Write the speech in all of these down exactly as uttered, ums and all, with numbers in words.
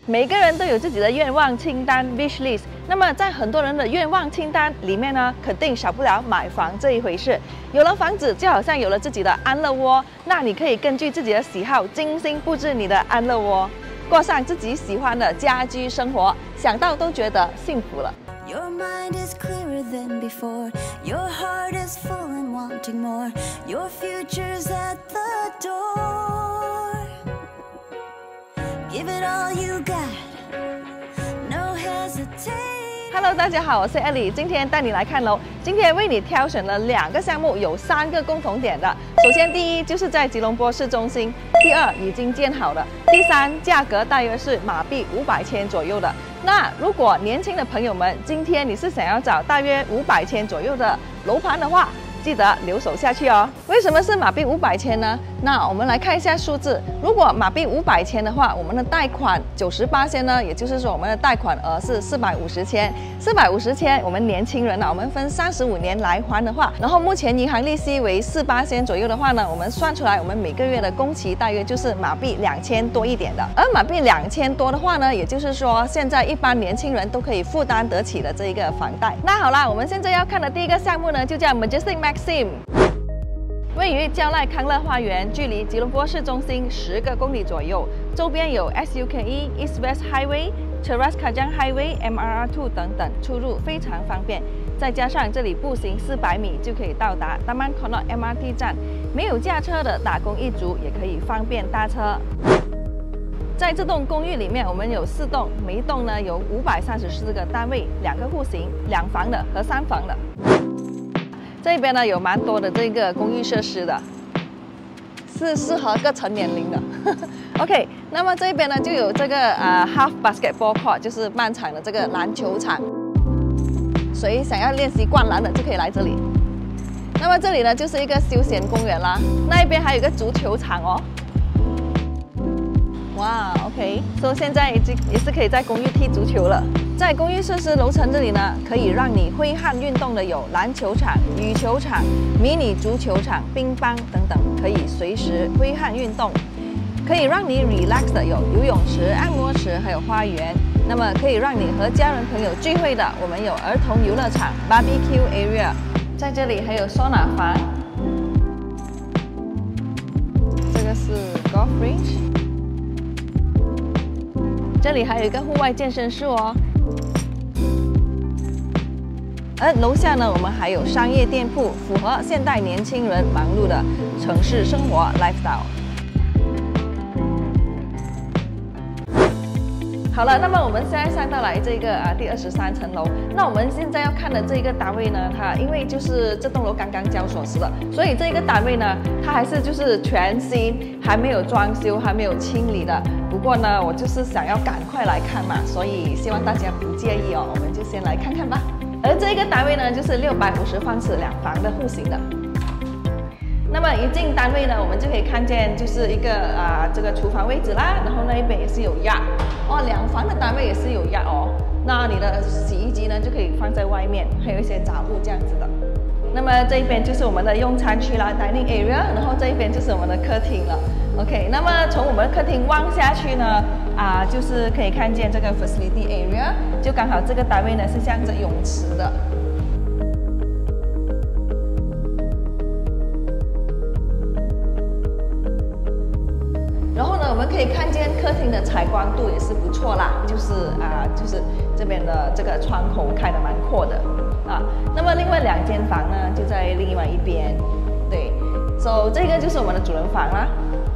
每个人都有自己的愿望清单 wish list。那么在很多人的愿望清单里面呢，肯定少不了买房这一回事。有了房子，就好像有了自己的安乐窝。那你可以根据自己的喜好，精心布置你的安乐窝，过上自己喜欢的家居生活，想到都觉得幸福了。 Your mind is clearer than before. Your heart is full and wanting more. Your future's at the door. Give it all you got. No hesitate. Hello， 大家好，我是 Ellie， 今天带你来看楼。今天为你挑选了两个项目，有三个共同点的。首先，第一就是在吉隆坡市中心；第二，已经建好了；第三，价格大约是马币五百千左右的。 那如果年轻的朋友们，今天你是想要找大约五百千左右的楼盘的话，记得留守下去哦。为什么是马币五百千呢？那我们来看一下数字。如果马币五百千的话，我们的贷款九十八千呢，也就是说我们的贷款额是四百五十千。四百五十千，我们年轻人呢，我们分三十五年来还的话，然后目前银行利息为四八千左右的话呢，我们算出来，我们每个月的工期大约就是马币两千多一点的。而马币两千多的话呢，也就是说现在一般年轻人都可以负担得起的这一个房贷。那好啦，我们现在要看的第一个项目呢，就叫 Majestic Maxim。 位于蕉赖康乐花园，距离吉隆坡市中心十个公里左右，周边有 S U K E East West Highway、Cheras Kajang Highway、M R R 二 等等，出入非常方便。再加上这里步行四百米就可以到达 Taman Konot M R T 站，没有驾车的打工一族也可以方便搭车。在这栋公寓里面，我们有四栋，每一栋呢有五百三十四个单位，两个户型，两房的和三房的。 这边呢有蛮多的这个公寓设施的，是适合各成年龄的。OK， 那么这边呢就有这个呃 half basketball court， 就是半场的这个篮球场，谁想要练习灌篮的就可以来这里。那么这里呢就是一个休闲公园啦，那一边还有一个足球场哦。哇 ，OK， 所以现在已经也是可以在公寓踢足球了。 在公寓设施楼层这里呢，可以让你挥汗运动的有篮球场、羽球场、迷你足球场、乒乓等等，可以随时挥汗运动。可以让你 relax 的有游泳池、按摩池，还有花园。那么可以让你和家人朋友聚会的，我们有儿童游乐场 barbecue area， 在这里还有桑拿房。这个是 golf range， 这里还有一个户外健身室哦。 而楼下呢，我们还有商业店铺，符合现代年轻人忙碌的城市生活 lifestyle。好了，那么我们现在上到来这个啊第二十三层楼。那我们现在要看的这个单位呢，它因为就是这栋楼刚刚交锁匙的，所以这个单位呢，它还是就是全新，还没有装修，还没有清理的。不过呢，我就是想要赶快来看嘛，所以希望大家不介意哦，我们就先来看看吧。 而这个单位呢，就是六百五十方尺两房的户型的。那么一进单位呢，我们就可以看见就是一个啊、呃、这个厨房位置啦，然后那一边也是有压哦，两房的单位也是有压哦。那你的洗衣机呢就可以放在外面，还有一些杂物这样子的。那么这一边就是我们的用餐区啦 ，dining area， 然后这一边就是我们的客厅了。OK， 那么从我们的客厅望下去呢，啊、呃，就是可以看见这个 facility area， 就刚好这个单位呢是向着泳池的。然后呢，我们可以看见客厅的采光度也是不错啦，就是啊、呃，就是这边的这个窗口开得蛮阔的啊。那么另外两间房呢，就在另外一边，对，所以这个就是我们的主人房啦。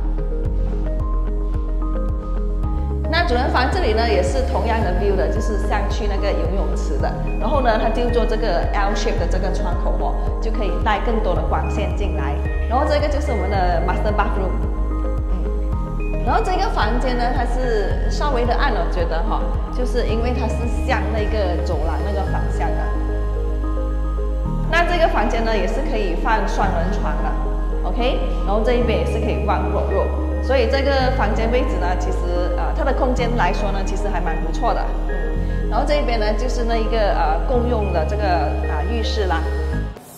那主人房这里呢，也是同样的 view 的，就是向去那个游泳池的。然后呢，它就做这个 L shape 的这个窗口哦，就可以带更多的光线进来。然后这个就是我们的 master bathroom， 嗯。然后这个房间呢，它是稍微的暗了，我觉得哈、哦，就是因为它是向那个走廊那个方向的。那这个房间呢，也是可以放双人床的 ，OK。然后这一边也是可以放肉肉。 所以这个房间位置呢，其实呃它的空间来说呢，其实还蛮不错的。嗯，然后这一边呢就是那一个呃共用的这个啊、呃、浴室啦。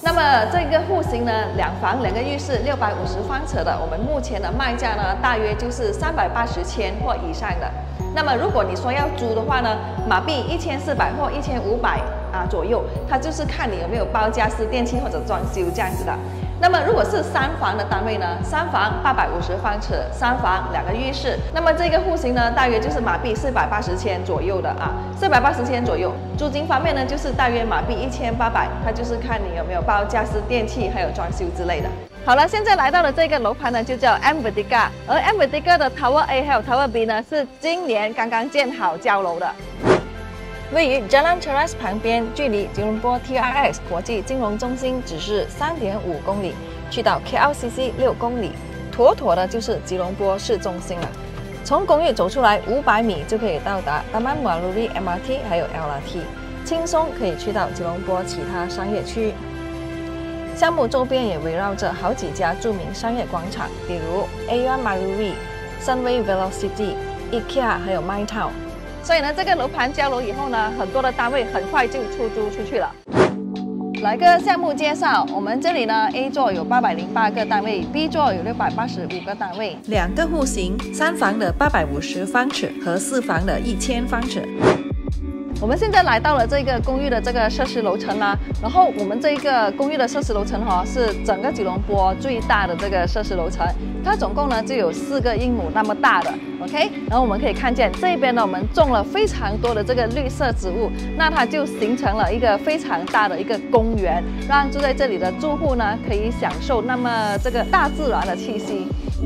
那么这个户型呢，两房两个浴室，六百五十方尺的，我们目前的卖价呢，大约就是三百八十千或以上的。那么如果你说要租的话呢，马币一千四百或一千五百啊左右，它就是看你有没有包家私、电器或者装修这样子的。那么如果是三房的单位呢，三房八百五十方尺，三房两个浴室，那么这个户型呢，大约就是马币四百八十千左右的啊，四百八十千左右。租金方面呢，就是大约马币一千八百，它就是看你有没有包家私、电器还有装修之类的。好了，现在来到了这个楼盘呢，就叫 M Vertiga， 而 M Vertiga 的 Tower A 还有 Tower B 呢，是今年刚刚建好交楼的。位于 Jalan Cheras 旁边，距离吉隆坡 T R X 国际金融中心只是 三点五公里，去到 K L C C 六公里，妥妥的就是吉隆坡市中心了。从公寓走出来五百米就可以到达 Taman Muaruri M R T 还有 L R T， 轻松可以去到吉隆坡其他商业区。项目周边也围绕着好几家著名商业广场，比如 A one Maruri、Sunway Velocity、IKEA 还有 MyTown。所以呢，这个楼盘交楼以后呢，很多的单位很快就出租出去了。来个项目介绍，我们这里呢 A 座有八百零八个单位 ，B 座有六百八十五个单位，两个户型，三房的八百五十方尺和四房的一千方尺。我们现在来到了这个公寓的这个设施楼层啦，然后我们这个公寓的设施楼层哈、哦、是整个吉隆坡最大的这个设施楼层，它总共呢就有四个英亩那么大的 ，OK。然后我们可以看见这边呢，我们种了非常多的这个绿色植物，那它就形成了一个非常大的一个公园，让住在这里的住户呢可以享受那么这个大自然的气息。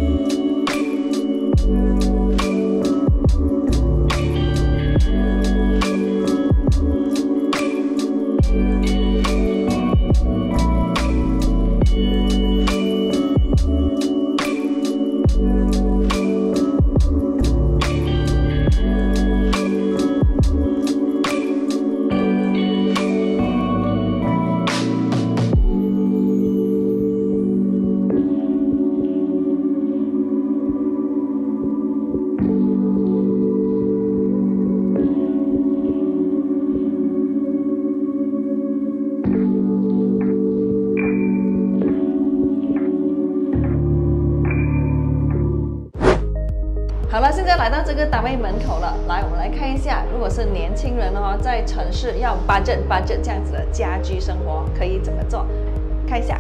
好了，现在来到这个单位门口了。来，我们来看一下，如果是年轻人哦，在城市要 budget budget 这样子的家居生活，可以怎么做？看一下，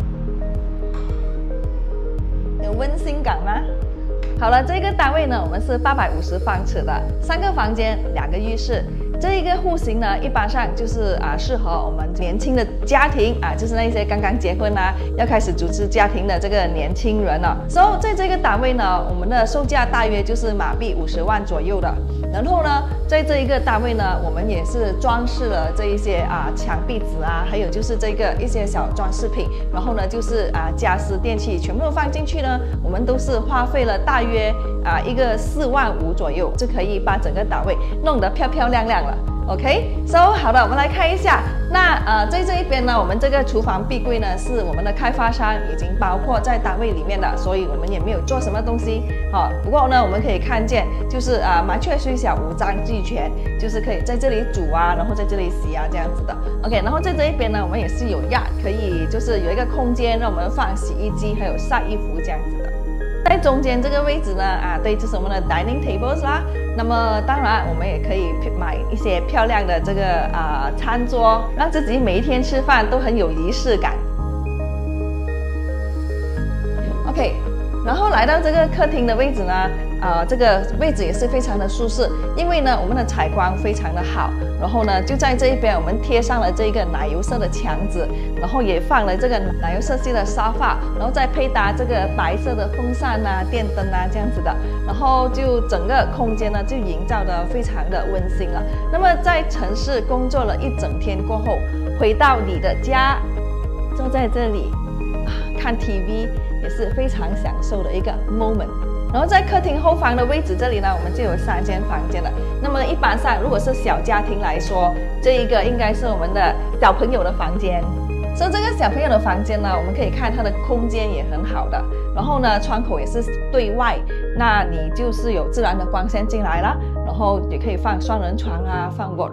有温馨感吗？好了，这个单位呢，我们是八百五十方尺的，三个房间，两个浴室。这一个户型呢，一般上就是啊，适合我们年轻的家庭啊，就是那些刚刚结婚啊，要开始组织家庭的这个年轻人了。所以在这个单位呢，我们的售价大约就是马币五十万左右的。然后呢，在这一个单位呢，我们也是装饰了这一些啊墙壁纸啊，还有就是这个一些小装饰品。然后呢，就是啊家私电器全部都放进去呢，我们都是花费了大约啊一个四万五左右，就可以把整个单位弄得漂漂亮亮了。OK，so、okay? 好的，我们来看一下。那呃，在这一边呢，我们这个厨房壁柜呢，是我们的开发商已经包括在单位里面的，所以我们也没有做什么东西。好、哦，不过呢，我们可以看见，就是啊、呃，麻雀虽小，五脏俱全，就是可以在这里煮啊，然后在这里洗啊，这样子的。OK， 然后在这一边呢，我们也是有压，可以就是有一个空间让我们放洗衣机，还有晒衣服这样子的。在中间这个位置呢，啊，对，这是我们的 dining tables 啦。那么当然，我们也可以买一些漂亮的这个啊、呃、餐桌，让自己每一天吃饭都很有仪式感。OK， 然后来到这个客厅的位置呢，呃，这个位置也是非常的舒适，因为呢，我们的采光非常的好。然后呢，就在这一边，我们贴上了这个奶油色的墙纸，然后也放了这个奶油色系的沙发，然后再配搭这个白色的风扇啊、电灯啊这样子的，然后就整个空间呢就营造得非常的温馨了。那么在城市工作了一整天过后，回到你的家，坐在这里啊看 T V 也是非常享受的一个 moment。然后在客厅后方的位置这里呢，我们就有三间房间了。那么一般上，如果是小家庭来说，这一个应该是我们的小朋友的房间。所以这个小朋友的房间呢，我们可以看它的空间也很好的，然后呢，窗口也是对外，那你就是有自然的光线进来了，然后也可以放双人床啊，放 wardrobe。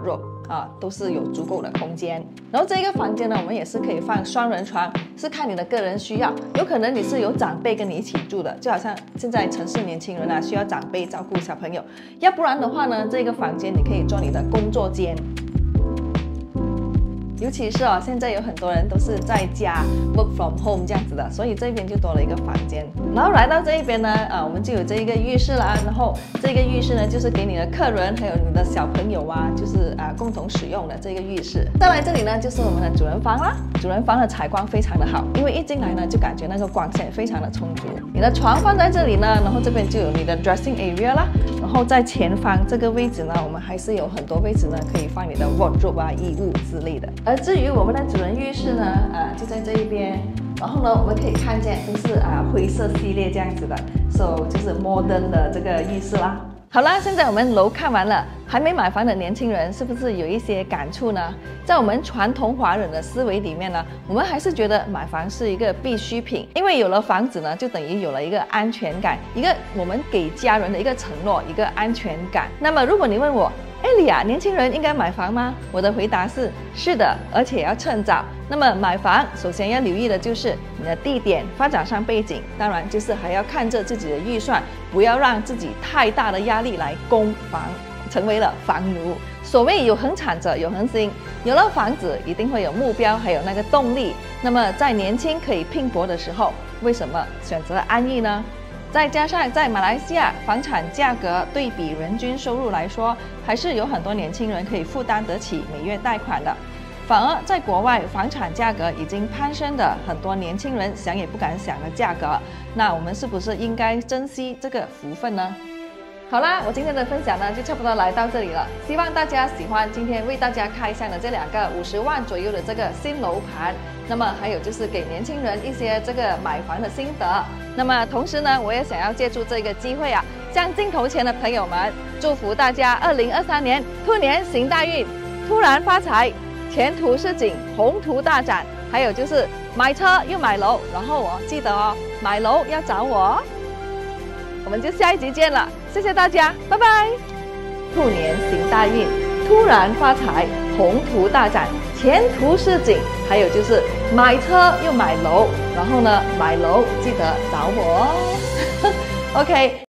啊，都是有足够的空间。然后这个房间呢，我们也是可以放双人床，是看你的个人需要。有可能你是有长辈跟你一起住的，就好像现在城市年轻人啊，需要长辈照顾小朋友。要不然的话呢，这个房间你可以做你的工作间。尤其是哦，现在有很多人都是在家 work from home 这样子的，所以这边就多了一个房间。然后来到这一边呢，啊，我们就有这一个浴室啦。然后这个浴室呢，就是给你的客人还有你的小朋友啊，就是啊共同使用的这个浴室。再来这里呢，就是我们的主人房啦。主人房的采光非常的好，因为一进来呢，就感觉那个光线非常的充足。你的床放在这里呢，然后这边就有你的 dressing area 啦。然后在前方这个位置呢，我们还是有很多位置呢，可以放你的 wardrobe 啊、衣物之类的。而至于我们的主人浴室呢，啊，就在这一边。然后呢，我们可以看见都是啊灰色系列这样子的 ，so 就是 modern 的这个浴室啦。好啦，现在我们楼看完了，还没买房的年轻人是不是有一些感触呢？在我们传统华人的思维里面呢，我们还是觉得买房是一个必需品，因为有了房子呢，就等于有了一个安全感，一个我们给家人的一个承诺，一个安全感。那么如果你问我，艾莉亚，年轻人应该买房吗？我的回答是是的，而且要趁早。那么买房首先要留意的就是你的地点、发展商背景，当然就是还要看着自己的预算，不要让自己太大的压力来供房，成为了房奴。所谓有恒产者有恒心，有了房子一定会有目标，还有那个动力。那么在年轻可以拼搏的时候，为什么选择安逸呢？再加上在马来西亚房产价格对比人均收入来说，还是有很多年轻人可以负担得起每月贷款的。反而在国外，房产价格已经攀升的很多年轻人想也不敢想的价格，那我们是不是应该珍惜这个福分呢？好啦，我今天的分享呢就差不多来到这里了，希望大家喜欢今天为大家开箱的这两个五十万左右的这个新楼盘。那么还有就是给年轻人一些这个买房的心得。那么同时呢，我也想要借助这个机会啊，向镜头前的朋友们祝福大家二零二三年兔年行大运，突然发财，前途似锦，宏图大展。还有就是买车又买楼，然后我记得哦，买楼要找我哦。我们就下一集见了，谢谢大家，拜拜。兔年行大运，突然发财，宏图大展，前途似锦。还有就是买车又买楼，然后呢，买楼记得找我哦。OK。